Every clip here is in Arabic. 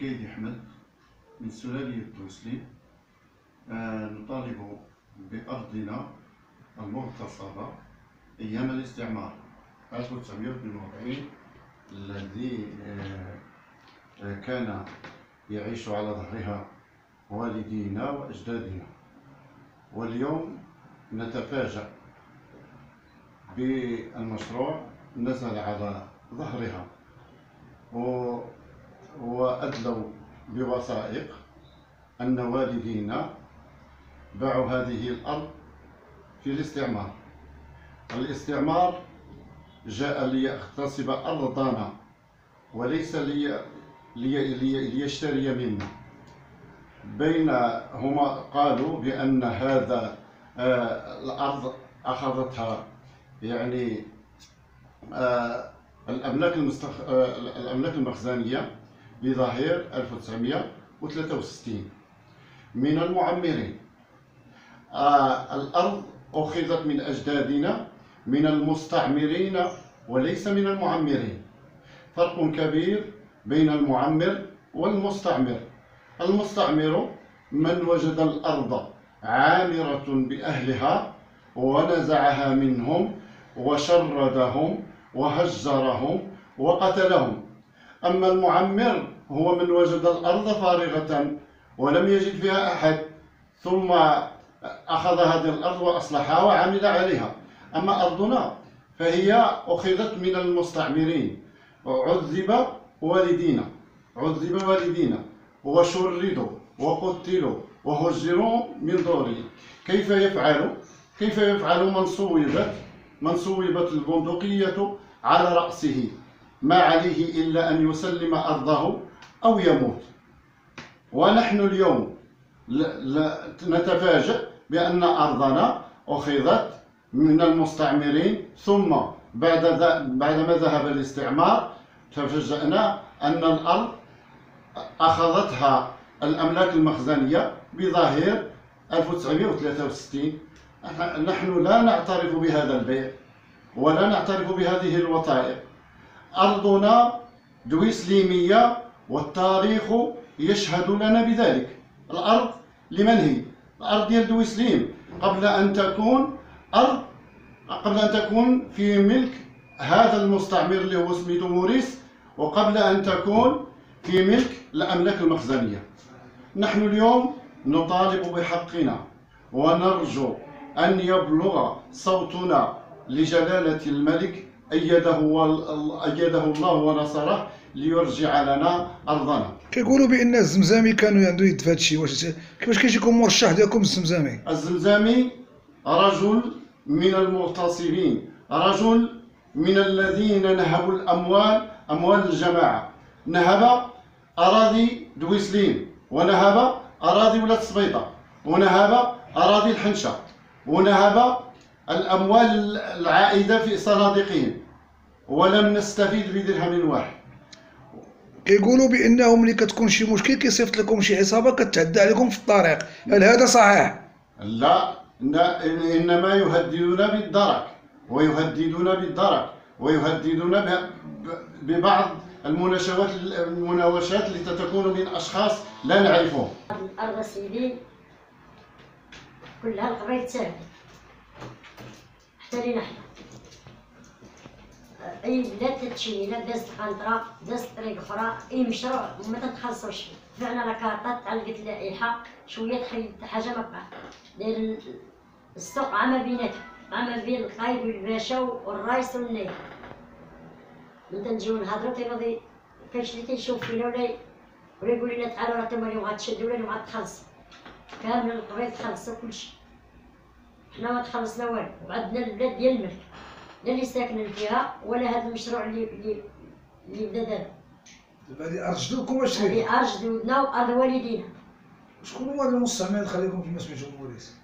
كيدي أحمد من سلالية توسلي. نطالب بأرضنا المغتصبة أيام الاستعمار 1942 الذي كان يعيش على ظهرها والدينا وأجدادنا، واليوم نتفاجأ بالمشروع نزل على ظهرها وأدلوا بوثائق أن والدينا باعوا هذه الأرض في الاستعمار. الاستعمار جاء ليغتصب أرضنا وليس ليشتري منا. بينهما قالوا بأن هذا الأرض أخذتها يعني الأملاك المخزنية بظهير 1963 من المعمرين. الأرض أخذت من أجدادنا من المستعمرين وليس من المعمرين. فرق كبير بين المعمر والمستعمر. المستعمر من وجد الأرض عامرة بأهلها ونزعها منهم وشردهم وهجرهم وقتلهم. أما المعمر هو من وجد الأرض فارغة ولم يجد فيها أحد ثم أخذ هذه الأرض وأصلحها وعمل عليها. أما أرضنا فهي أخذت من المستعمرين. عذب والدينا وشردوا وقتلوا وهجروا من دورهم. كيف يفعل من صوبت البندقية على رأسه ما عليه إلا أن يسلم أرضه أو يموت. ونحن اليوم نتفاجأ بأن أرضنا أخذت من المستعمرين، ثم بعدما ذهب الاستعمار تفاجأنا أن الأرض أخذتها الأملاك المخزنية بظهير 1963. نحن لا نعترف بهذا البيع ولا نعترف بهذه الوثائق. أرضنا دويسليمية والتاريخ يشهد لنا بذلك. الأرض لمن هي؟ الأرض ديال دويسليم قبل أن تكون في ملك هذا المستعمر اللي هو سميتو موريس، وقبل أن تكون في ملك الأملاك المخزنية. نحن اليوم نطالب بحقنا ونرجو أن يبلغ صوتنا لجلالة الملك أيده الله ونصره ليرجع لنا أرضنا. كيقولوا بأن الزمزامي كانوا عنده يد في هذا الشيء، كيفاش كيجي يكون مرشح ديالكم الزمزامي؟ الزمزامي رجل من المغتصبين، رجل من الذين نهبوا أموال الجماعة. نهب أراضي دويسليم، ونهب أراضي ولاد سبيطة، ونهب أراضي الحنشة، ونهب الأموال العائدة في صناديقهم، ولم نستفيد بدرهم واحد. كيقولوا بأنهم ملي كتكون شي مشكل كيصيفط لكم شي عصابة كتعدى عليكم في الطريق، هل هذا صحيح؟ لا، إنما يهددون بالدرك ويهددون ببعض المناوشات التي تكون من أشخاص لا نعرفهم. الأرض سيدي كلها القبائل تساوي حتى لينا حنا. أي بلاد تتشينا دازت قنطرة دازت طريق أخرى، أي مشروع ما تنخلصوش فيه. دفعنا لاكارطات تعلقت اللائحة شوية تحيد حاجة ما بقى. داير السوق عام بين القايد والباشا والرايس والنايب. من تنجيو نهضرو تينوضي كاينش اللي تيشوف فينا ولا يقول لنا تعالوا راه نتوما اليوم غتشدوا ولا اليوم غتخلصوا. كامل القبائل تخلصوا كلشي، حنا ما تخلصنا والو. وعندنا البلاد ديال الملك لا اللي ساكنين فيها ولا هذا المشروع اللي بدا دابا. هذه أرض جدودكم واش هي؟ هذه أرض جدودنا وأرض والدينا. شكون هو هذا المستعمر اللي خليكم كيما سميتو موريس؟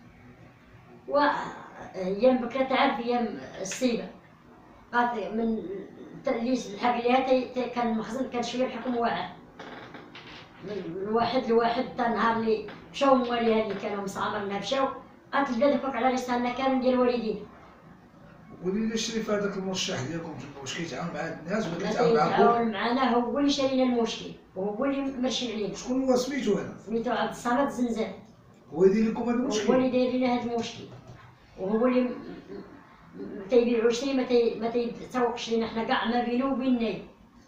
ايام بكرة تعرف ايام السيبه قالت من الحق ليها كان المخزن كان شويه الحكم واعر من واحد لواحد حتى النهار اللي مشاو مواليها اللي كانوا مستعمرنا مشاو قالت البلاد هكاك على لساننا كامل ديال والدينا. قولي لي الشريف هذاك المرشح ديالكم واش كيتعاون مع هاد الناس ولا ما كيتعاون معاكم؟ كيتعاون معنا، هو اللي شارينا المشكل وهو اللي مرشد علينا. شكون هو سميتو هذا؟ سميتو عبد الصمد الزنزان. هو يدير لكم هذا هو المشكل؟ اللي داير لنا هذا المشكل، وهو اللي ما تيبيعوش لي، ما تيتسوقش لينا حنا كاع ما بينه وبين النايب.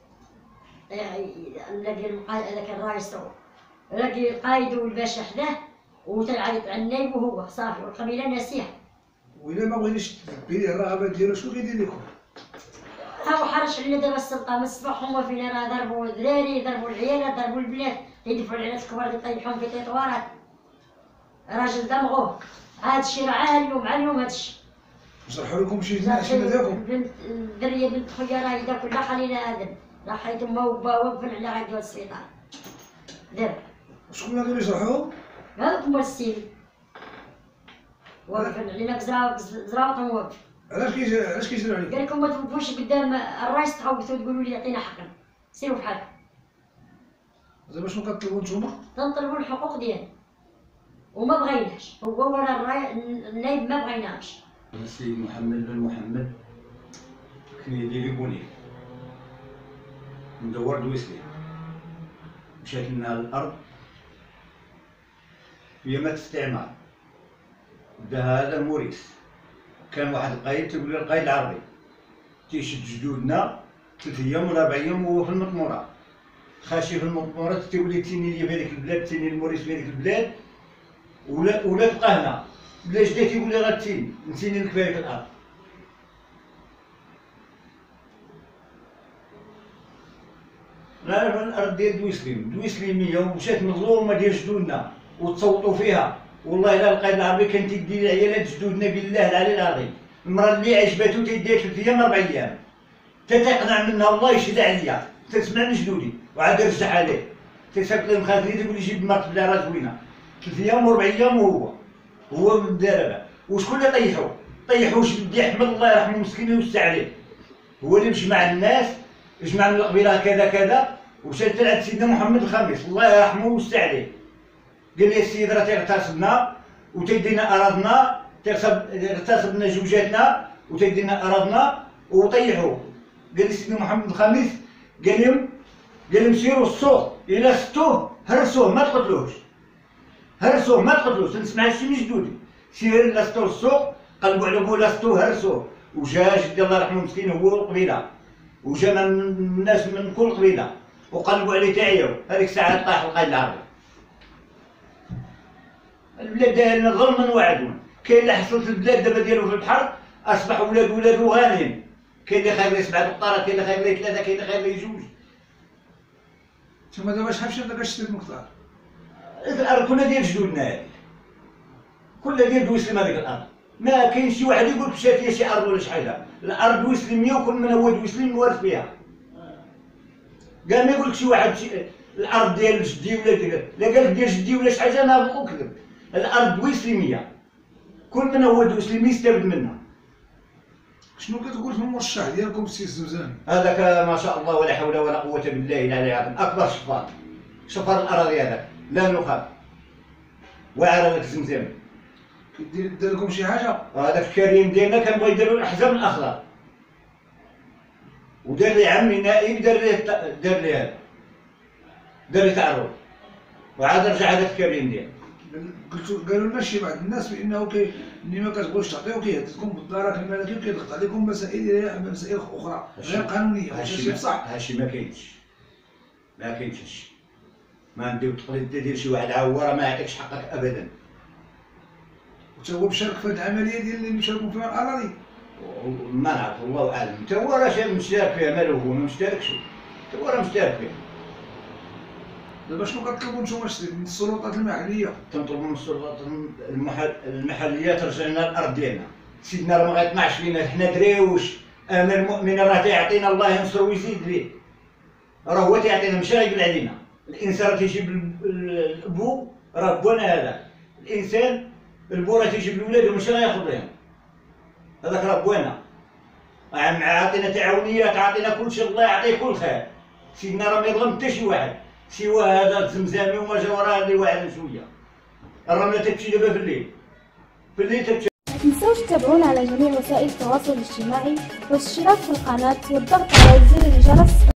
نلاقي هذاك الرئيس نلاقي القايد والباشا حداه وتنعيط على النايب وهو صافي، والقبيله ناسيها. وإلا ما بغينيش تلبي ليه الرغبه ديالو شنو كيدير لكم؟ هاو حرش علينا دابا السلطه من الصباح هما فينا، راه ضربوا الدراري، ضربوا العيالات، ضربوا البنات، يدفعوا العيالات الكبار يطيحوهم في تيطوارات. راجل دمغوه، هاد الشيء راه عا اليوم هاد الشيء. شرحوا لكم شي عشيمه ديالكم؟ الدريه بنت خويا راه اذا كلها خلينا ادم، راه حيت ما وبا وقفن على غادي السبيطار. دابا شكون هذو اللي شرحوا؟ هذوك هما السيد واقفين علينا بزراوطهم واقف. علاش كيجروا عليكم؟ قال لكم ما توقفوش قدام الرئيس تخوفوا تقولوا لي يعطينا حقنا، سيروا بحالكم. دابا شنو كطلبوا نتوما؟ تنطلبوا الحقوق ديالنا وما بغيناش، هو ولا النايب ما بغيناش. السيد محمد بن محمد كان يدير بوني ندور دويسلي، مشات لنا الارض هي ما تستعمر، بدا هذا موريس. كان واحد القايد تيقول لي القايد العربي تيشد جدودنا 3 ايام ولا 4 ايام وهو في المطمورة خاشي في المطمورة، تيقول لي تيني لي في هذيك البلاد، تيني الموريس في هذيك البلاد ولا تبقى هنا، بلا جدا تيقول لي غتيني نتيني لك في هذيك الارض. لا الارض ديال دويسليميه ومشات مظلومه ديال جدودنا وتصوتوا فيها. والله الا القايد العربي كان تيدي لعيالات جدودنا بالله العلي العظيم، المراه اللي عجباتو تيديها 3 ايام 4 ايام تتقنع منها والله يشهد عليا، تسمع من جدودي وعاد يرجع عليه، تيسافر لي مخازني تيقول لي جيب مرت بلا راه زوينه 3 ايام و4 ايام وهو من الدرابه. وشكون اللي طيحو جدي احمد الله يرحمه مسكين ويوسع عليه، هو اللي مشى مع الناس جمع من القبيله كذا كذا ومشات لعند سيدنا محمد الخامس الله يرحمه ويوسع عليه. قال لي السيد راه تيغتصبنا وتيدينا اراضنا، اغتصبنا زوجاتنا وتيدينا اراضنا وطيحوه. قال لي سيدنا محمد الخامس قال لهم سيروا السوق الى ستوه هرسوه ما تقتلوش، هرسوه ما تقتلوش، نسمع هادشي من جدودي. سير لستو السوق قلبوا على بو لستو هرسوه. وجا جدي الله يرحمه مسكين هو القبيله وجا من الناس من كل قبيله وقلبوا عليه تعياو. هذيك الساعه طاح القايد العربي. البلاد دايرين ظلما وعدوا، كاين اللي حصلت البلاد دابا ديالو في البحر اصبح ولادو غانمين، كاين اللي خايب ليه 7 دقطارات، كاين اللي خايب ليه 3، كاين اللي خايب ليه 2. تما دابا شحال مشى داك الشتي المقطار؟ الارض كلها ديال جدودنا هذه، كلها ديال دويسلم هذيك الارض. ما كاين شي واحد يقول مشات فيها شي ارض ولا شي حاجه، الارض دويسلميه وكل من هو دويسلم موارث فيها. كاع ما يقول لك شي واحد الارض ديال جدي ولا ديال، لا قال لك ديال جدي ولا شي حاجه انا اكذب. الارض دويسلميه كل من هو دويسلمي يستافد منها. شنو كتقول في المرشح ديالكم السي الزوزاني؟ هذاك ما شاء الله ولا حول ولا قوه بالله العلي العظيم، اكبر شفار الاراضي هذاك لا نخاف واعر هذاك الزمزم. دار لكم شي حاجه؟ هذاك الكريم ديالنا كان بغا يديروا الاحزاب الاخضر ودار لي عمي نائب، دار لي هذا، دار لي تعرض وعاد رجع هذاك الكريم ديالنا. قالوا لنا شي بعض الناس بانه ملي ما كتبغوش تعطيو كيهددكم بالدرك الملكي وكيضغط عليكم مسائل اخرى غير قانونيه. هادشي بصح؟ هادشي ما كاينش، ما كاينش هادشي. ما نديو تقليد ديال شي واحد عاوره ما يعطيكش حقك ابدا. وتا هو مشارك في هاد العمليه ديال اللي مشاركوا فيها الاراضي؟ ما نعرف الله اعلم، حتى هو راه مشترك فيها مالو هو ما مشتركش، حتى هو راه مشترك فيها. دابا شنو كطلبوا نتوما من السلطات المحليه؟ تنطلبوا من السلطات المحليه ترجع لنا الارض ديالنا. سيدنا راه ما غيطمعش فينا، حنا دراوش، انا المؤمن راه تيعطينا الله ينصر ويزيد به، راه هو تيعطينا ماشي غيقل علينا. الانسان راه تيجيب البو راه بونا هذا، الانسان البو راه تيجيب لولادو ماشي غياخذ لهم، هذاك راه بوانا. عاطينا تعاونيات، عاطينا كلشي، الله يعطيه كل خير. سيدنا راه ما يظلم حتى شي واحد سوى هذا الزمزامي وما جا وراه اللي واعر شويه. الرمله تمشي دابا في الليل تمشي. تنسوش تتابعونا على جميع وسائل التواصل الاجتماعي والاشتراك في القناة والضغط على زر الجرس